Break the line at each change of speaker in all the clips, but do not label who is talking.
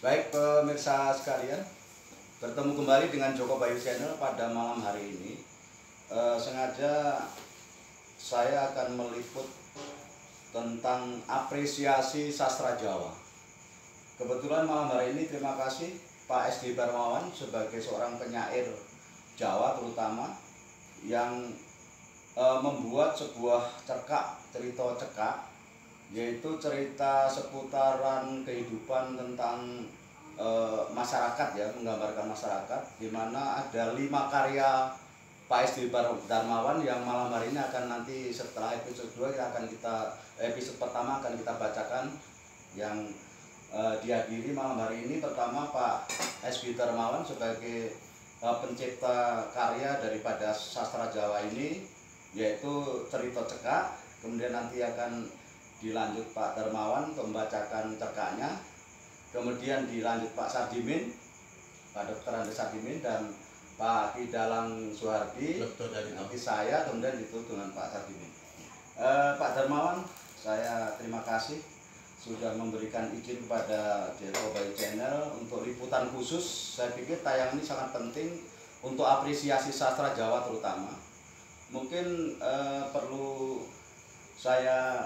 Baik pemirsa sekalian, bertemu kembali dengan Joko Bayu Channel pada malam hari ini. Sengaja saya akan meliput tentang apresiasi sastra Jawa. Kebetulan malam hari ini terima kasih Pak SD Darmawan sebagai seorang penyair Jawa terutama yang membuat sebuah cerita cekak, yaitu cerita seputaran kehidupan tentang masyarakat, ya, menggambarkan masyarakat, di mana ada 5 karya Pak SD Darmawan yang malam hari ini akan nanti setelah episode 2 episode pertama akan kita bacakan, yang dihadiri malam hari ini. Pertama Pak SD Darmawan sebagai pencipta karya daripada sastra Jawa ini, yaitu cerita cekak. Kemudian nanti akan dilanjut Pak Darmawan untuk membacakan cekaknya. Kemudian dilanjut Pak Sardimin, Pak Dr. Andes Sardimin, dan Pak Ki Dalang Suhardi, nanti saya, kemudian itu dengan Pak Sardimin. Pak Darmawan, saya terima kasih sudah memberikan izin kepada Joko Bayu Channel untuk liputan khusus. Saya pikir tayangan ini sangat penting untuk apresiasi sastra Jawa terutama. Mungkin perlu saya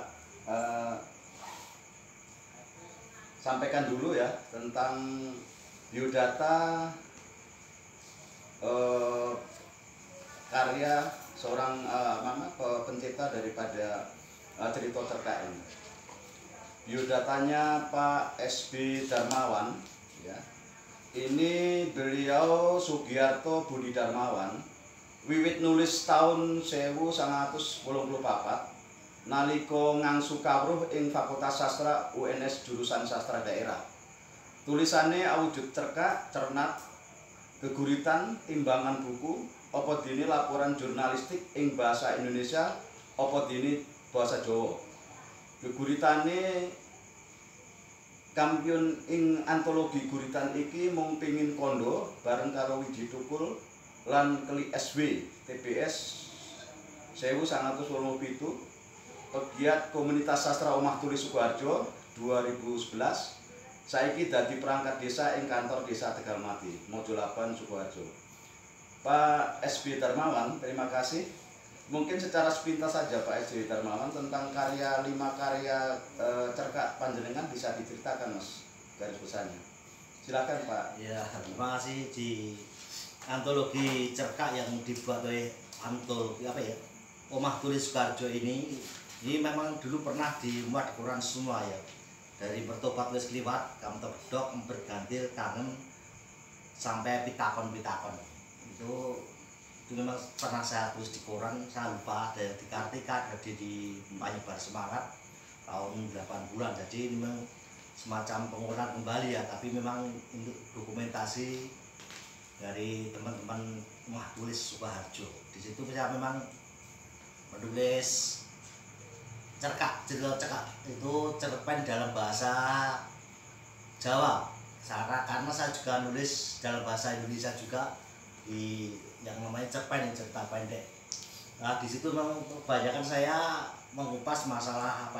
sampaikan dulu ya tentang biodata karya seorang pencipta daripada cerita cerkak ini. Biodatanya Pak SB Darmawan, ya. Ini beliau Sugiarto Budi Darmawan, wiwit nulis tahun 1984 nalika ngangsu kawruh ing Fakultas Sastra UNS jurusan Sastra Daerah. Tulisannya awujud cerkak, cernat, geguritan, timbangan buku, apa dene laporan jurnalistik ing bahasa Indonesia, apa dene bahasa Jawa. Geguritane kampiun ing antologi guritan iki mung pingin kondo bareng karo Wiji Tukul lan Keli SW TBS 1987, pegiat komunitas sastra Omah Tulis Sukoharjo 2011, saiki dadi perangkat desa ing kantor desa Tegalmati, Mojolaban, Sukoharjo. Pak SB Darmawan, terima kasih. Mungkin secara sepintas saja Pak SB Darmawan tentang 5 karya cerkak panjenengan bisa diceritakan, Mas, garis besarnya. Silakan Pak.
Ya, terima kasih. Di antologi cerkak yang dibuat oleh antologi Omah Tulis Sukoharjo ini memang dulu pernah dimuat koran semua, ya. Dari Bertobat Wis Kliwat, Kamto Bedok, Bergantil, Kangen, sampai Pitakon-Pitakon. Itu memang pernah saya tulis di koran. Saya lupa, ada di Kartika, ada di Panyebar Semangat tahun 8 bulan. Jadi memang semacam pengulangan kembali, ya, tapi memang untuk dokumentasi dari teman-teman Omah Tulis Sukoharjo. Di situ saya memang menulis cerkak itu cerpen dalam bahasa Jawa. Karena saya juga nulis dalam bahasa Indonesia juga, di yang namanya cerpen, cerita pendek. Nah, di situ memang kebanyakan saya mengupas masalah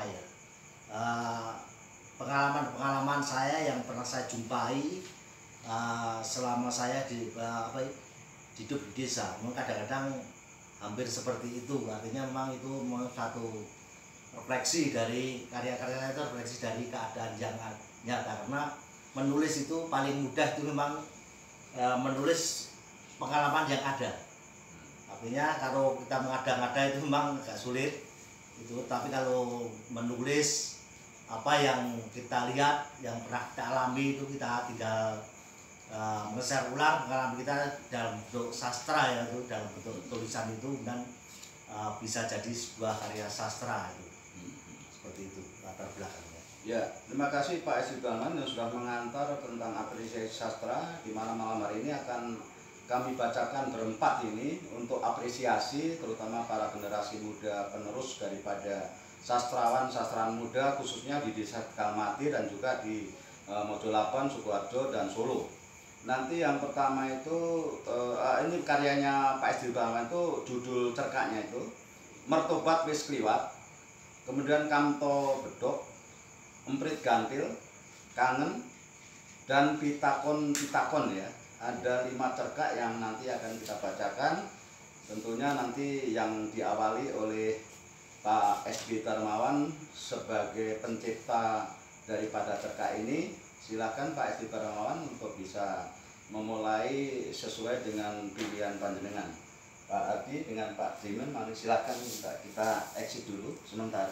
pengalaman saya yang pernah saya jumpai selama saya hidup di desa. Memang kadang-kadang hampir seperti itu. Artinya memang itu satu refleksi dari karya-karya saya, itu refleksi dari keadaan yang nyata. Karena menulis itu paling mudah itu memang menulis pengalaman yang ada. Artinya kalau kita mengada-ngada itu memang agak sulit itu, tapi kalau menulis apa yang kita lihat, yang pernah kita alami, itu kita tinggal men-share ulang pengalaman kita dalam bentuk sastra, ya, itu dalam bentuk tulisan itu, dan bisa jadi sebuah karya sastra itu. Seperti itu latar belakangnya.
Ya, terima kasih Pak SD Darmawan yang sudah mengantar tentang apresiasi sastra, di mana malam hari ini akan kami bacakan berempat ini untuk apresiasi terutama para generasi muda penerus daripada sastrawan muda, khususnya di desa Tegalmati dan juga di Mojolaban, Sukoharjo, dan Solo. Nanti yang pertama itu ini karyanya Pak SD Darmawan, itu judul cerkaknya itu Bertobat Wis Kliwat, kemudian Kamto Bedok, Emprit Gantil, Kangen, dan pitakon ya. Ada 5 cerkak yang nanti akan kita bacakan. Tentunya nanti yang diawali oleh Pak S.B. Darmawan sebagai pencipta daripada cerkak ini. Silakan Pak S.B. Darmawan untuk bisa memulai sesuai dengan pilihan panjenengan. Pak Adi dengan Pak Jimen, mari silakan kita exit dulu sementara.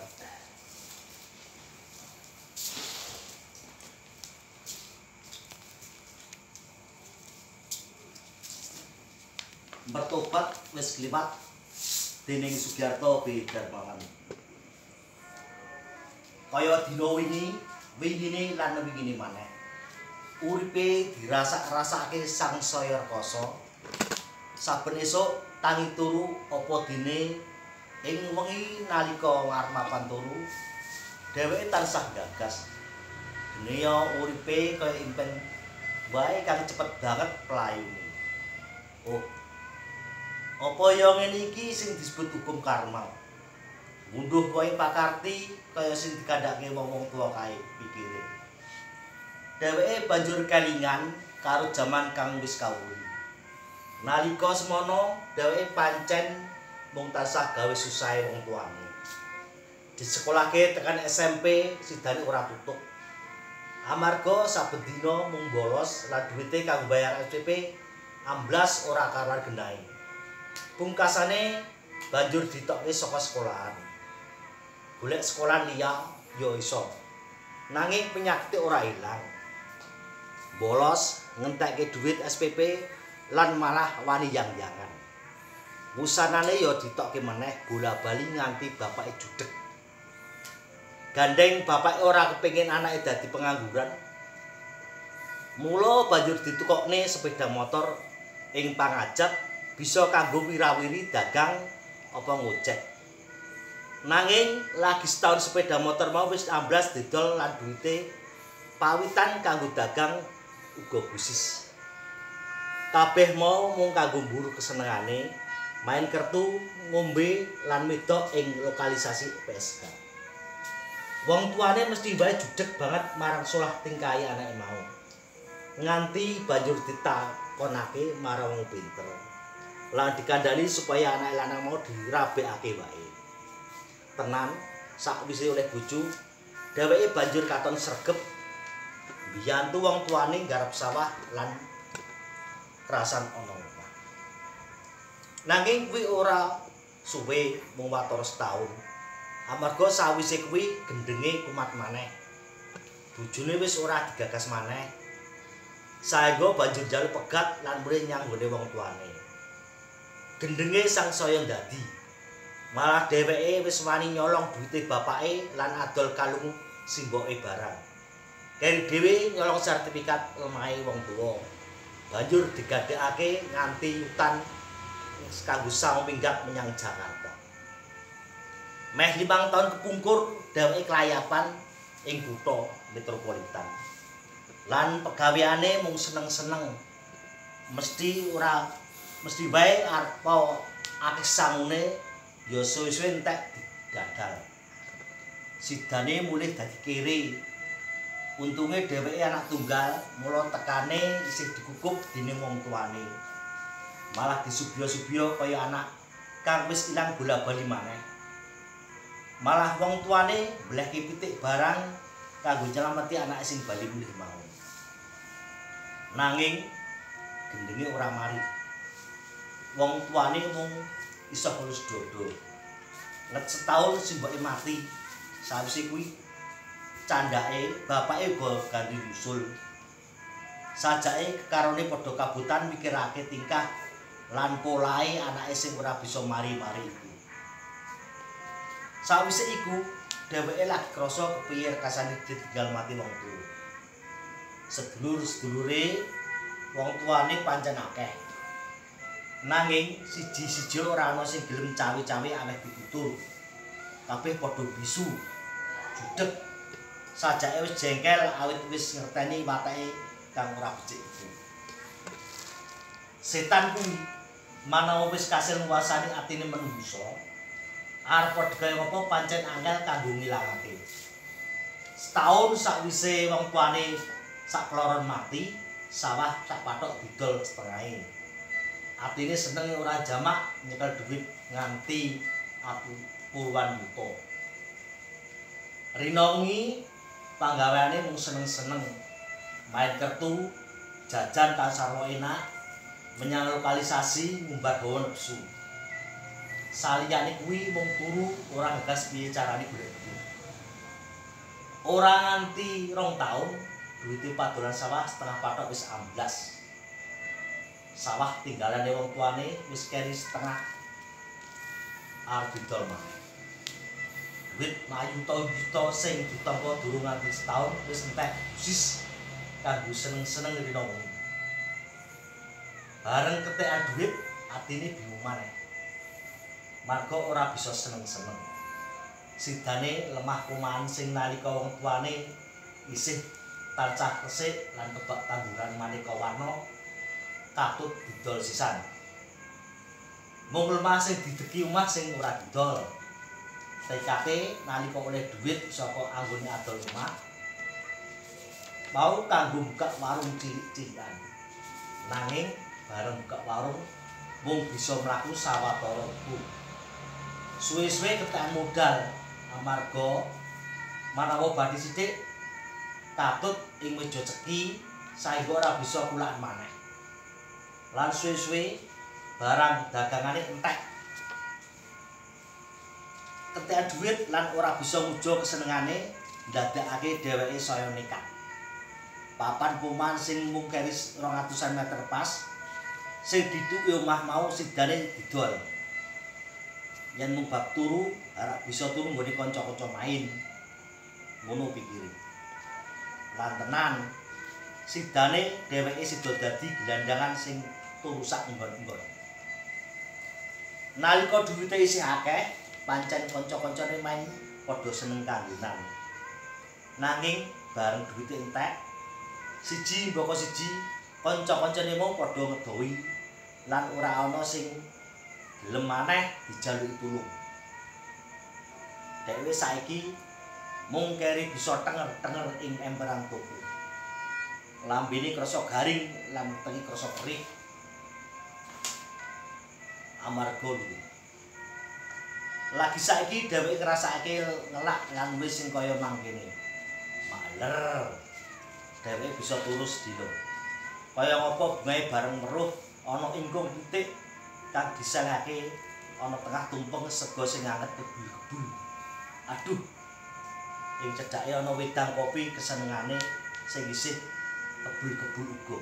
Bertobat wis kliwat dening Sugiarto B. Darmawan. Kaya dina wingine lan wingine maneh. Uripe dirasak-rasake sangsaya rekoso. Saben esuk tangi turu apa dene ing wengi nalika arep mapan turu, dheweke tansah gagas. Dunia uripe kaya impen wae kang cepet banget playune. Oh, apa ya ngene iki sing disebut hukum karma. Ngunduh wae pakarti kaya sing dikandhake wong-wong tuwa kae pikire. Dheweke banjur kelingan karo jaman kang wis kawuri. Nalika semono dheweke pancen mung tansah gawe susahe wong tuane. Disekolahke tekan SMP sidane ora tutuk. Amarga saben dina mung bolos lan duwite kanggo bayar SPP amblas ora karuan genahe. Pungkasane banjur ditokke saka sekolahan. Golek sekolah liya ya iso. Nanging penyakit ora ilang. Bolos ngentekke duit SPP lan malah wani yang-yangan. Wusanane ya ditokke meneh bola-bali nganti bapake judeg. Gandeng bapake ora kepengin anake dadi pengangguran. Mula banjur ditukokne sepeda motor ing pangajap bisa kanggo wirawiri dagang apa ngojek. Nanging lagi setahun sepeda motor mau wis amblas didol lan duwite pawitan kanggo dagang uga busis. Kabeh mau mung kanggo mburu kesenengane, main kertu, ngombe lan medok ing lokalisasi PSK. Wong tuane mesti wae judeg banget marang solah tingkahe anake mau. Nganti banjur ditakonake marang wong pinter. Lan dikandani supaya anak lanang mau dirabekake wae. Tenan sakwise oleh bojo, dheweke banjur katon sregep mbiyantu wong tuane nggarap sawah lan kerasan ana omah. Nanging kuwi ora suwe mung watara setahun. Amarga sawise kuwi gendenge kumat maneh. Bojone wis ora digagas maneh. Saengga banjur njaluk pegat lan mulih nyanggone wong tuane. Gendenge sangsaya ndadi. Malah dheweke wis wani nyolong duwite bapake lan adol kalung simboke barang. Keri dhewe nyolong sertifikat lemahe wong tuwa. Banjur digadhekake nganti utan kanggo sang minggat menyang Jakarta. Meh 5 tahun kepungkur dheweke kelayapan ing kutha metropolitan. Lan pegaweane mung seneng-seneng. Mesti wae arep akeh sangune ya suwe-suwe entek digagal. Sidane mulih dadi kere. Untunge dheweke anak tunggal, mula tekane isih dikukup dening wong tuane. Malah disubya-subya kaya anak kang wis ilang bola-bali maneh. Malah wong tuane mblehke pitik barang kanggo nyelameti anake sing bali mulih mau. Nanging gendenge ora mari. Wong tuane mung iso ngurus dodo. Let setahun simboke mati. Sawise kuwi candake bapake uga ganti usul. Sajake kekarone padha kabutan mikirake tingkah lan polahe anake sing ora bisa mari-mari iku. Sawise iku dheweke lagi krasa kepiye rekasane ditinggal mati wong tuwa. Sedulur-sedulure wong tuane pancen akeh. Nanging siji-siji ora ana sing gelem cawe-cawe ameh pitutur. Kabeh padha bisu, judeg. Sajake wis jengkel awit wis ngerteni watake kang ora becik iku. Setan kuwi manawa wis kasil nguasani atine manungsa, arep padha kaya apa pancen angel kanggo ngilangake. Setahun sakwise wong tuane sakloron mati, sawah sak patok didol setengahe. Atine seneng ora jamak nyekel duit nganti puluhan yuta. Rina wengi panggaweane mung seneng-seneng main kertu, jajan kasarwa enak, menyang lokalisasi ngumbar hawa nepsu. Saliyane kuwi mung turu ora gagas piye carane golek duit. Ora nganti 2 taun, duite padolan sawah setengah patok wis amblas. Sawah tinggalane wong tuane wis keri setengah arep didol maneh. Duit mayuta-yuta sing ditampa durung nganti setahun wis entek usis kanggo seneng-seneng rina wengi. Bareng ketekan duit, atine bingung maneh. Marga ora bisa seneng-seneng. Sidane lemah kuman sing nalika wong tuane isih tancah resik lan kebak tanduran maneka warna katut didol sisan. Mung lemah sing dideki omah sing ora didol. TKT nalika oleh duit saka anggone adol omah mau kanggo buka warung cilik-cilikan. Nanging bareng buka warung mung bisa mlaku sawetara wektu. Suwe-suwe ketekan modal amarga manawa badhe sithik katut ing meja ceki saengga ora bisa kulaan maneh. Lan suwe-suwe barang dagangane entek. Ketekan duit lan ora bisa muja kesenengane ndadekake dheweke saya nekat. Papan kuman sing mung keris 200-an meter pas sing dituki omah mau sidane didol. Yen mung bab turu, arep bisa turu nggone kanca-kanca main. Ngono pikire. Lan tenan, sidane dheweke sida dadi gelandangan sing turu sak enggon-enggon. Nalika duwite isih akeh, pancen kanca-kancane main padha seneng kanggonan. Nanging bareng duwite entek, siji mbaka siji kanca-kancane mau padha ngedohi lan ora ana sing gelem maneh dijaluki tulung. Dhewe saiki mung keri bisa tenger-tenger ing emperan toko. Lambene krasa garing lan tengi krasa perih. Amarga luwih. Lagi saiki dheweke ngrasakake ngelak lan wis sing kaya mangkene. Maler. Dheweke bisa turu sedina. Kaya ngapa bungae bareng weruh ana ingkung titik kang diselehake ana tengah tumpeng sega sing anget kebul-kebul. Aduh. Ing cedhake ana wedang kopi kesenengane sing isih kebul-kebul uga.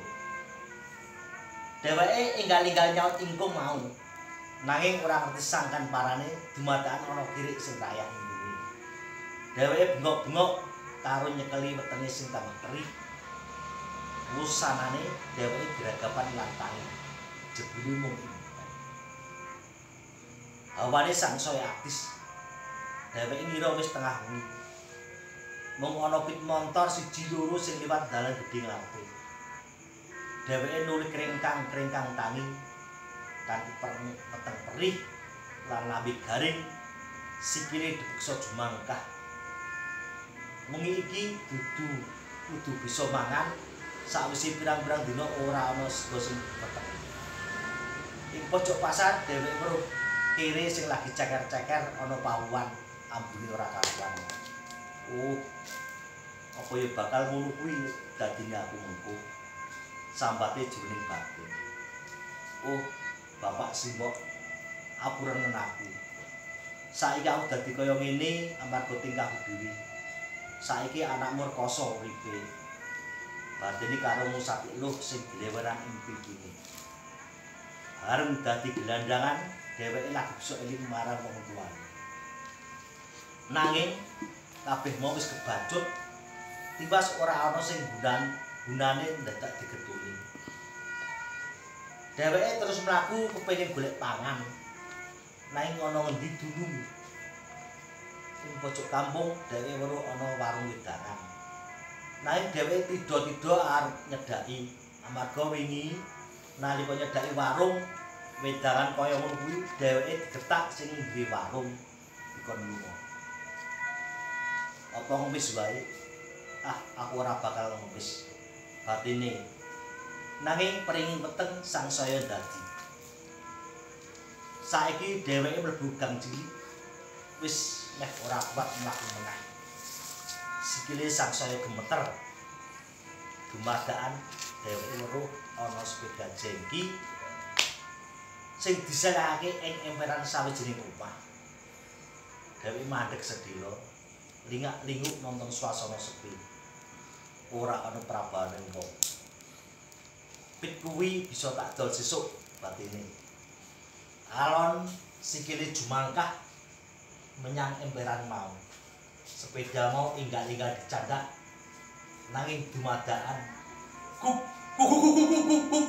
Dheweke enggal-enggal nyaut ingkung mau. Nanging ora ngerti sangkan parane dumadakan ana kirik sing rayang ngene. Dheweke bengok-bengok karo nyekeli wetenge sing tambah terik. Wusanane dheweke geragapan lan tangi. Jebule mung hawane sansaya atis. Dheweke ngira wis tengah wengi. Mung ana pit montor siji loro sing liwat dalan gedhe nglampir. Dheweke nuli krengkang tangi kanthi peteng perih lan lambe garing sikile dipeksa jumangkah. Wengi iki kudu bisa mangan sawise pirang-pirang dina ora ana sega sing peteng. Ing pojok pasar dheweke weruh kere sing lagi ceker-ceker ana pawuan ambune ora karuan. Oh, apa ya bakal ngono kuwi dadine aku mengko. Sambate jroning batin. Oh, Bapak Simbok, apurenen aku. Saiki aku dadi kaya ngene amarga tingkahku dhewe. Saiki anakmu rekoso uripe. Batine karo musati luh sing dileweran ing pikine. Bareng dadi gelandangan, dheweke lagi bisa eling marang wong tuane. Nanging kabeh mau wis kebacut, tiwas ora ana sing gunane ndadak digetuni. Dheweke terus mlaku kepengin golek pangan. Nanging ana ngendi dunung. Ing pojok kampung dheweke weruh ana warung wedangan. Nanging dheweke tida-tida arep nyedaki amarga wingi nalika nyedaki warung wedangan kaya ngono kuwi dheweke digetak sing duwe warung dikon lunga. Apa ngemis wae? Ah, aku ora bakal ngemis. batine. Nanging pringing weteng sangsaya dadi. Saiki dheweke mlebu gang cilik wis meh ora kuat mlaku meneh. Sikile sangsaya gemeter. Dumadaan dheweke weruh ana sepeda jengki sing diselehake ing emperan sawijining omah. Dheweke mandheg sedhela, lingak-linguk nonton swasana sepi. Ora ana prabaane wong. Pit kuwi bisa tak dol sesuk batine. Alon sikile jumangkah menyang emperan mau. Sepeda mau inggal-inggal dicandak nanging dumadaan kuk kuk kuk kuk kuk kuk.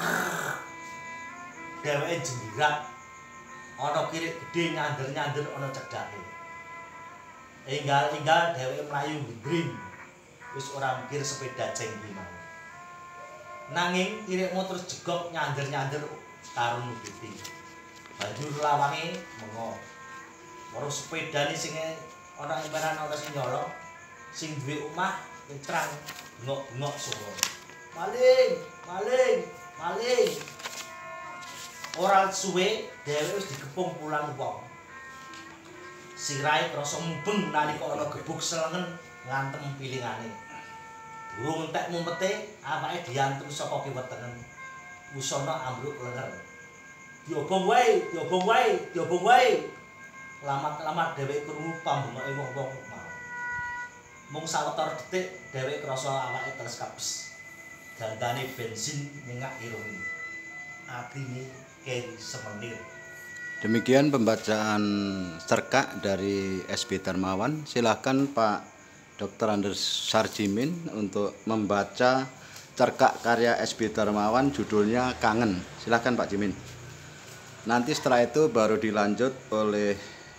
Dheweke jembirat ana kirik gedhe nyander-nyander ana cedhake. Enggal-enggal dheweke mlayu nggring. Wis ora mikir sepeda jengki mau. Nanging kirikmu terus jegok nyander-nyander karo nuduti. Banjur lawange mengo. Weruh sepedane sing ana emperan ana sing nyolong, sing duwe omah terang bengok-bengok suara. Maling, maling, maling. Ora suwe dheweke wis digepung pulang wong. Sirahe krasa mubeng nalika ana gebuk selengen ngantem pilingane. Durung entek mumpete awake diantum saka kiwetengen. Wusana ambruk lenger. Diobong wae, diobong wae, diobong wae. Lamat-lamat dheweke krungu pambungoke wong-wong mau. Mung sawetara detik dheweke krasa awake teles kabis. Gandane bensin nyengak irungi. Atine keri semenir.
Demikian pembacaan cerkak dari SB Darmawan. Silakan Pak Dr. Anders Sarjimin untuk membaca cerkak karya SB Darmawan judulnya Kangen. Silakan Pak Jimin. Nanti setelah itu baru dilanjut oleh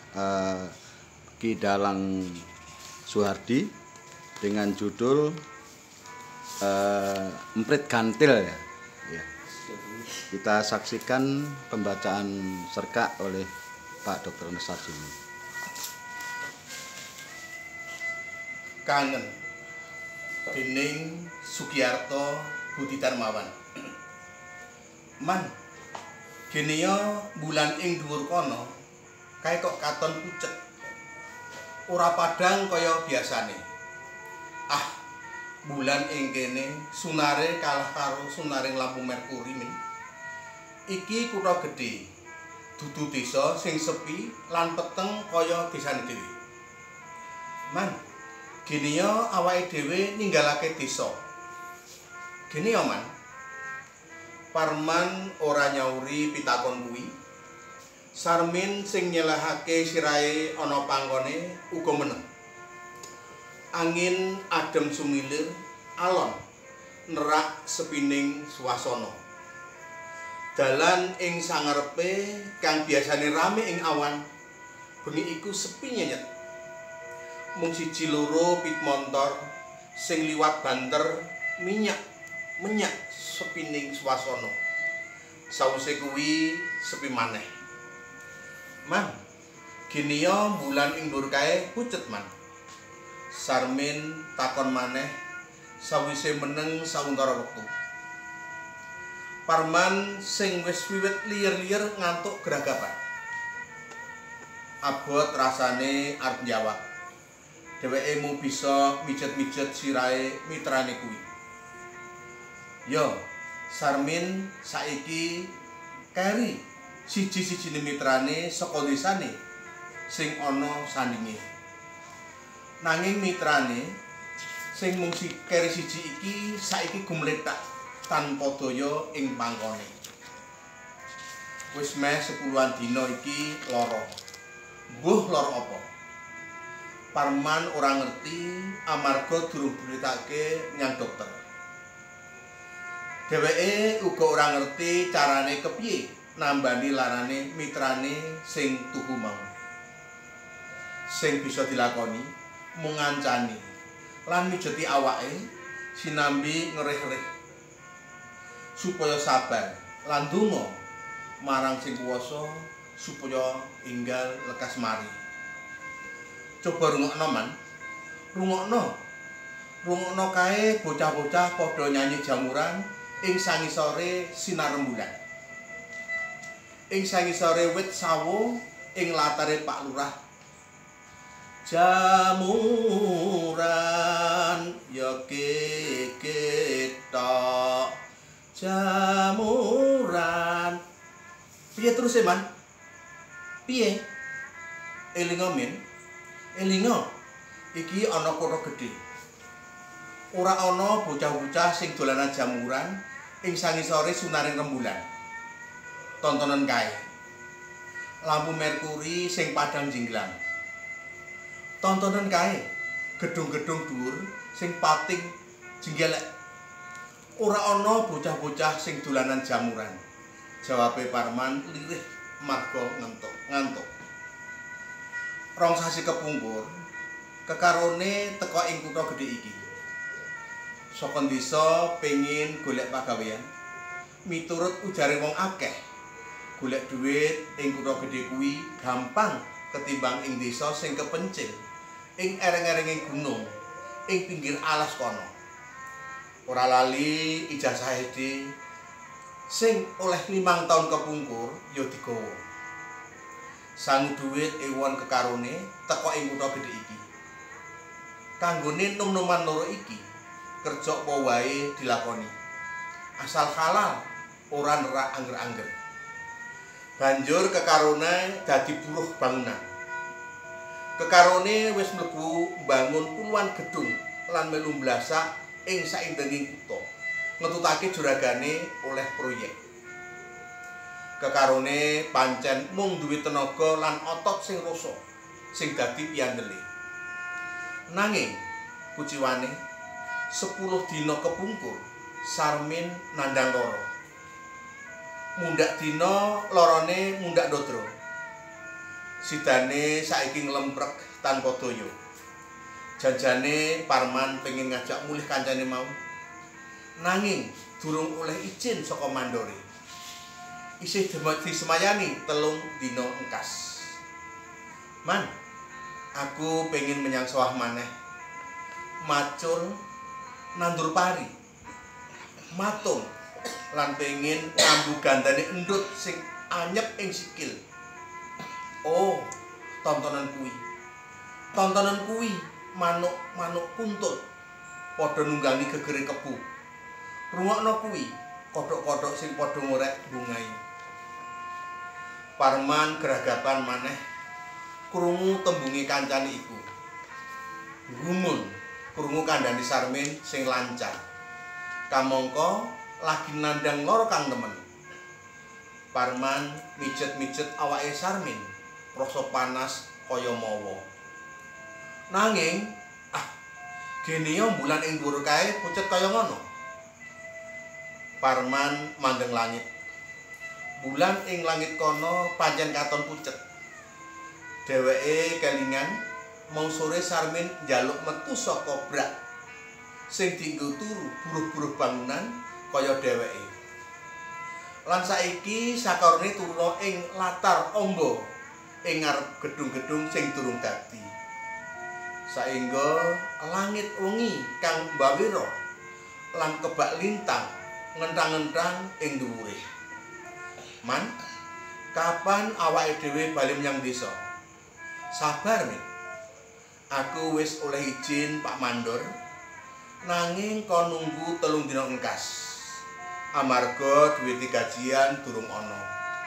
Ki Dalang Suhardi dengan judul Emprit Gantil ya. Kita saksikan pembacaan cerkak oleh Pak Dr. Anders Sarjimin.
Kangen dening Sugiyarto Budi Darmawan. Man, gene yo bulan ing dhuwur kono kae kok katon pucet. Ora padhang kaya biasane. Ah, bulan ing kene sunare kalah karo sunaring lampu merkuri min. Iki kutha gedhe. Dudu desa sing sepi lan peteng kaya desane dhewe. Man, gene yo awake dhewe ninggalake desa. Gene yo man. Parman ora nyauri pitakon kuwi. Sarmin sing nyelehake sirahe ana pangkone uga meneng. Angin adem sumilir, alon nerak sepining swasana. Dalan ing sangarepe kang biasane rame ing awan, bengi iku sepi nyenyet. Mung siji loro pit montor sing liwat banter minyak sepining swasana. Sawise kuwi sepi maneh. Man, gene yo bulan ing dhuwur kae pucet man. Sarmin takon maneh sawise meneng sawentara wektu. Parman sing wis wiwit liyer-liyer ngantuk geragapan. Abot rasane arep njawab. Dheweke mung bisa mijet-mijet sirahe mitrane kuwi. Yo, Sarmin saiki keri siji-sijine mitrane saka desane sing ana sandinge. Nanging mitrane sing mung keri siji iki saiki gumletak tanpa daya ing pangkone. Wis meh 10-an dina iki lara. Mbuh lara apa? Parman ora ngerti amarga durung diberitake nyang dokter. Dheweke uga ora ngerti carane kepiye nambani larane mitrane sing tuku mau. Sing bisa dilakoni mung ngancani lan mijeti awake sinambi ngerih-rih supaya sabar lan ndonga marang sing kuwasa supaya enggal lekas mari. Coba rungokno man. Rungokno. Rungokno kae bocah-bocah padha nyanyi jamuran ing sangisore sinar rembulan. Ing sangisore wit sawo ing latare Pak Lurah. Jamuran ya ketok jamuran. Piye terus Man? Piye? Elinga men. Elinga. Iki ana kutha gedhe. Ora ana bocah-bocah sing dolanan jamuran ing sangisore sunaring rembulan. Tontonan kae. Lampu merkuri sing padhang jinglang. Tontonan kae. Gedung-gedung dhuwur sing pating jinggelek. Ora ana bocah-bocah sing dolanan jamuran. Jawabe Parman lirih marga ngantuk. Rong sasi kepungkur kekarone teka ing kutha gedhe iki. Saka desa pengin golek pagawean. Miturut ujare wong akeh, golek dhuwit ing kutha gedhe kuwi gampang ketimbang ing desa sing kepencil ing ereng-erenge gunung ing pinggir alas kono. Ora lali ijazah SD sing oleh 5 taun kepungkur ya digawa. Sang dhuwit ewon kekarone teka ing kutha gedhe iki. Kanggone nom-noman loro iki kerja apa wae dilakoni. Asal halal, ora nerak angger-angger. Banjur kekarone dadi buruh bangunan. Kekarone wis mlebu bangun puluhan gedung lan melu mblasak ing saindenging kutha. Ngetutake juragane oleh proyek. Kekarone pancen mung duwe tenaga lan otot sing rasa sing dadi piyandele. Nanging pujiwane 10 dina kepungkur Sarmin nandang lara. Mundak dina larane mundak ndodro. Sidane saiki nglemprek tanpa daya. Janjane Parman pengen ngajak mulih kancane mau. Nanging durung oleh izin saka mandore. Isih disemayani 3 dina engkas. Man, aku pengen menyang sawah maneh. Macul nandur pari, matung, lan pengen ngambu gandane endut sing anyep ing sikil. Oh, tontonan kuwi manuk kuntut padha nunggangi gegere kebu. Rungokno kuwi kodhok-kodhok sing padha ngorek bungai. Parman geragapan maneh krungu tembunge kancane iku. Gumun krungu kandhane Sarmin sing lancar. Kamangka lagi nandang lara kang nemen. Parman mijet-mijet awake Sarmin, rasa panas kaya mawa. Nanging, gene yo bulan ing dhuwur kae pucet kaya ngono. Parman mandeng langit. Bulan ing langit kono pancen katon pucet. Dheweke kelingan mau sore Sarmin njaluk metu saka brak sing dienggo turu buruh-buruh bangunan kaya dheweke. Lan saiki sakarone turuna ing latar amba ing ngarep gedung-gedung sing durung dadi. Saengga langit wengi kang mbawira lan kebak lintang ngentang-ngentang ing dhuwure. Man, kapan awake dhewe bali menyang desa? Sabar, Min. Aku wis oleh izin Pak Mandor, nanging kon nunggu 3 dina engkas. Amarga duit gajian durung ana.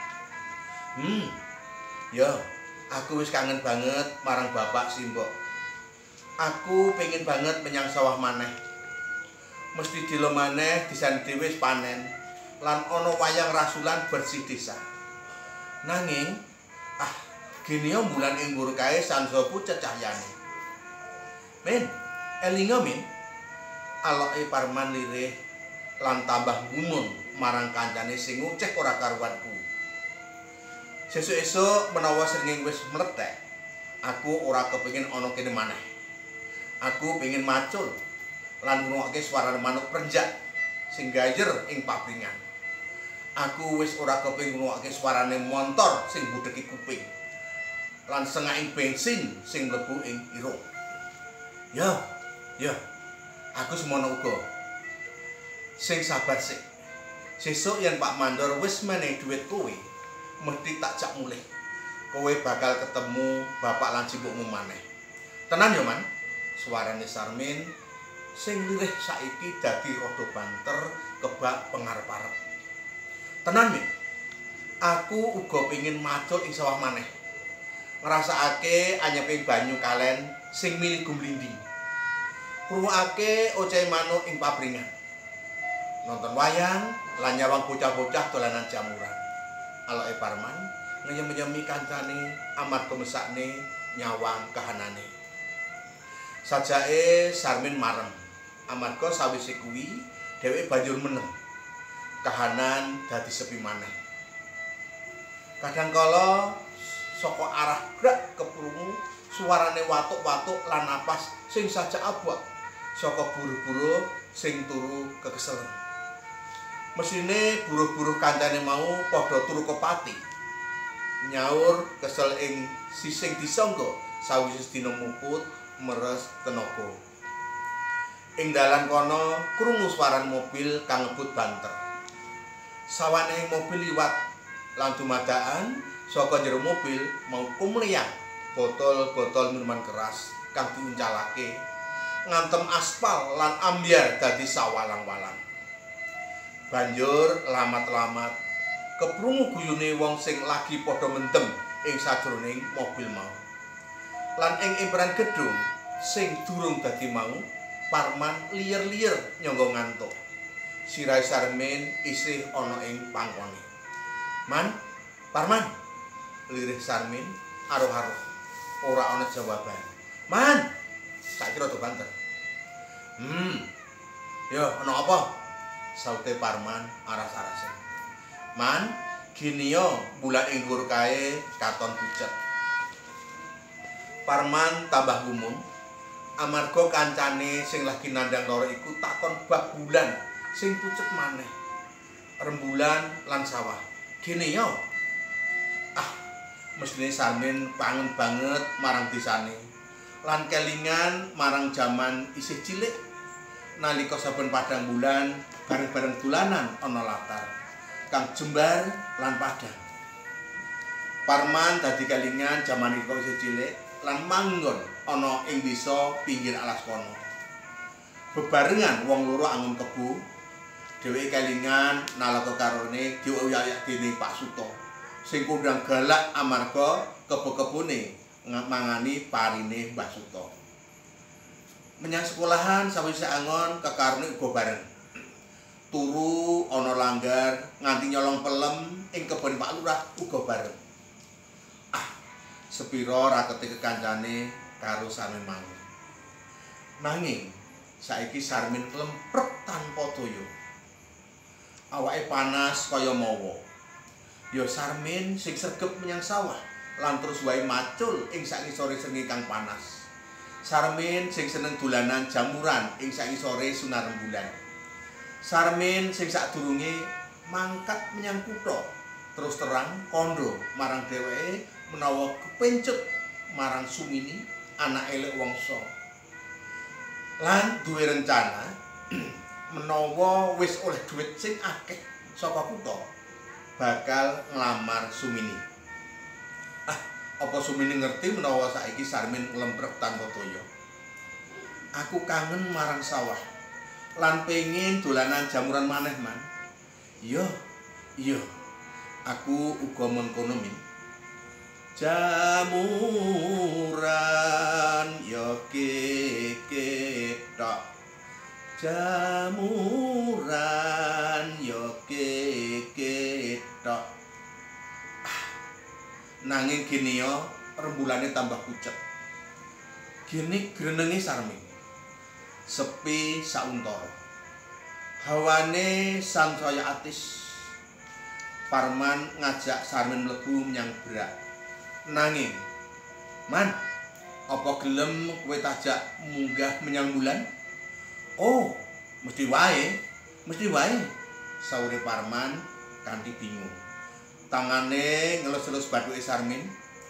Ya, aku wis kangen banget marang bapak simbok. Aku pengen banget menyang sawah maneh. Mesti dilo maneh disan dhewe panen lan ana wayang rasulan bersih desa. Nanging, gene yo bulan ing mbur kae sansa pucet cahyane. Men, elinga men. Aloke Parman lirih lan tambah gumun marang kancane sing ngucek ora karuanku. Sesuk-esuk menawa srengenge wis mlethek, aku ora kepengin ana kene maneh. Aku pengen macul lan ngrungokke swara manuk prenjak sing gajer ing papringan. Aku wis ora kepengin ngrungokke swarane montor sing budheki kuping lan sengaking bensin sing mlebu ing irung. Ya, Aku semono uga. Sing sabar sik. Sesuk yen Pak Mandor wis menehi dhuwit kowe, mesti tak jak mulih. Kowe bakal ketemu bapak lan cipukmu maneh. Tenan ya, Man? Suarane Sarmin sing lirih saiki dadi rada banter kebak pengarep-arep. Tenan, Min. Aku uga pengin macul ing sawah maneh. Ngrasakake anyeping banyu kalen sing mili gumlinding. Krungokake ocehe manuk ing pabringan. Nonton wayang lan nyawang bocah-bocah dolanan jamuran. Aloke Parman ngeyem-yemi kancane amarga mesakne nyawang kahanane. Sajake Sarmin marem. Amarga sawise kuwi dheweke banjur meneng. Kahanan dadi sepi maneh. Kadangkala saka arah grak keprungu suarane watuk-watuk lan napas sing sajak abot saka buruh-buruh sing turu kekeselen. Mesine buruh-buruh kancane mau padha turu kepati. Nyaur kesel ing sising disangga sawise dina muput meres tenaga. Ing dalan kono krungu suaran mobil kang ngebut banter. Sawane mobil liwat lan dumadakan saka jero mobil mau kumliyang botol-botol minuman keras kang diuncalake ngantem aspal lan ambyar dadi sawalang-walang. Banjur lamat-lamat keprungu guyune wong sing lagi padha mendem ing sajroning mobil mau. Lan ing emperan gedung sing durung dadi mau, Parman liyer-liyer nyangga ngantuk. Sirahe Sarmin isih ana ing pangkone. Man, Parman, lirih Sarmin aruh-aruh. Ora ana jawaban. Man, saiki rada banter. Ya, ana apa? Saute Parman aras-arase. Man, gini yo bulan ing dhuwur kae katon pucet. Parman tambah ngumum amarga kancane sing lagi nandhang lara iku takon bab bulan sing pucet maneh. Rembulan lan sawah. Gini yo. Mestine Sarmin pangen banget marang desane. Lan kelingan marang jaman isih cilik nalika saben padang bulan bareng-bareng dolanan ana latar kang jembar lan padang. Parman dadi kelingan jaman iku isih cilik lan manggon ana ing desa pinggir alas kono. Bebarengan wong loro angon kebu, dheweke kelingan nalika karone dioyak dening Pak Suto sing kondang galak amarga kebo-kebone mangani parine Mbah Suto. Menyang sekolahan sawise angon kekarone uga bareng. Turu ana langgar nganti nyolong pelem ing kebon Pak Lurah uga bareng. Sepira rakete kekancane karo Sarmin mau. Nanging saiki Sarmin lemprek tanpa daya. Awake panas kaya mawa. Ya Sarmin sing sregep menyang sawah lan terus wae macul ing sakisore srengenge kang panas. Sarmin sing seneng dolanan jamuran ing sakisore sunar rembulan. Sarmin sing sadurunge mangkat menyang kutha terus terang kondo marang dheweke menawa kepencut marang Sumini anak elek wangsa. Lan duwe rencana menawa wis oleh dhuwit sing akeh saka kutha bakal nglamar Sumini. Apa Sumini ngerti menawa saiki Sarmin nglemprek tanpa toya? Aku kangen marang sawah lan pengin dolanan jamuran maneh, Man. Iya. Aku uga mengkono, Min. Jamuran yo keketok. Jamuran yo keketok. Nanging gini yo rembulane tambah pucet. Gini grenenge Sarmin. Sepi sauntara. Hawane sansaya atis. Parman ngajak Sarmin mlebu menyang berak. Nanging, Man, apa gelem kowe tajak munggah menyang bulan? Oh, mesti wae. Saure Parman kanthi bingung. Tangane ngelus-elus bathuke Sarmin.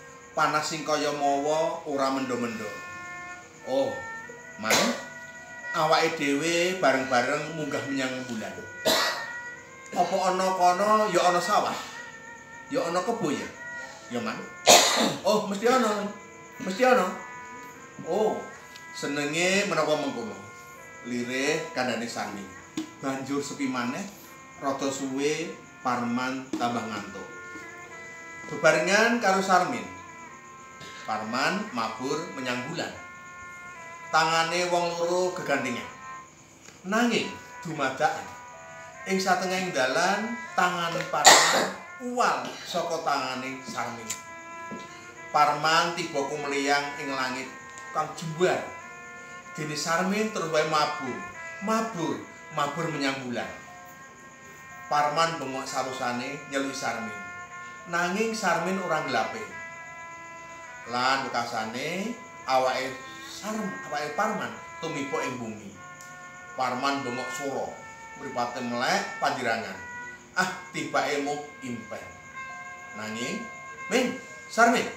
Panas sing kaya mawa ora mendo-mendo. Oh, Man, awake dhewe bareng-bareng munggah menyang bulan. Apa ana kono ya ana sawah? Ya ana kebo ya? Ya Man. Oh, mesti ana. Mesti ana. Oh, senenge menawa mengkono. Lirih kandhane Sarmin. Banjur sepi maneh rada suwe Parman tambah ngantuk. Bebarengan karo Sarmin, Parman mabur menyang bulan. Tangane wong loro gegandhengan. Nanging dumadakan ing satengahing dalan tangan Parman uwal saka tangane Sarmin. Parman tiba kumliyang ing langit kang jembar. Dene Sarmin terus wae mabur menyang bulan. Parman bengok sarusane nyelui Sarmin. Nanging Sarmin ora nglape. Lan bekasane awake Parman tumiba ing bumi. Parman bengok sura, mripate melek panjirangan. Ah, tibake muk impen. Nanging, Sarmin.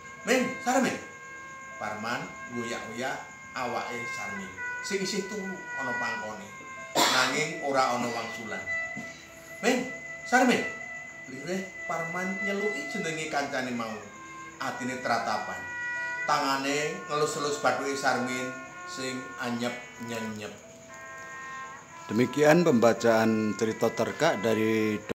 Parman goyak-goyak awake Sarmin. Sing isih turu ana pangkone. Nanging ora ana wangsulan. Sarmin. Lirih Parman nyeluki jenenge kancane mau. Atine tratapan. Tangane ngelus-elus bathuke Sarmin sing anyep-nyenyep.
Demikian pembacaan cerita terkak dari